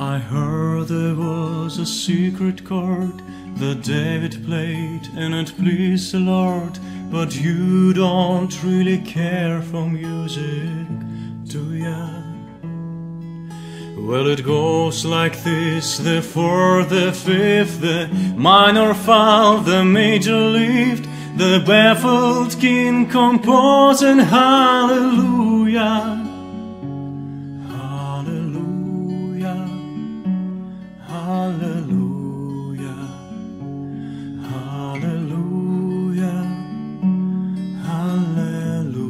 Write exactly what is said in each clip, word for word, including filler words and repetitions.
I heard there was a secret chord that David played and it pleased the Lord, but you don't really care for music, do ya? Well, it goes like this: the fourth, the fifth, the minor fall, the major lift, the baffled king composing hallelujah. Hallelujah, hallelujah, hallelujah, hallelujah.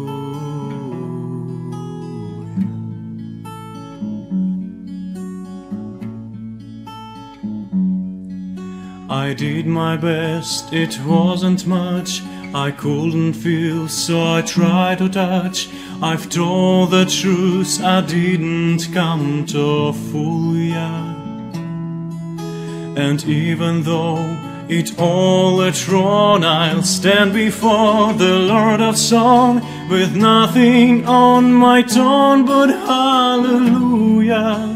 I did my best, it wasn't much. I couldn't feel, so I tried to touch. I've told the truth, I didn't come to fool ya. And even though it all is wrong, I'll stand before the Lord of Song with nothing on my tongue but hallelujah.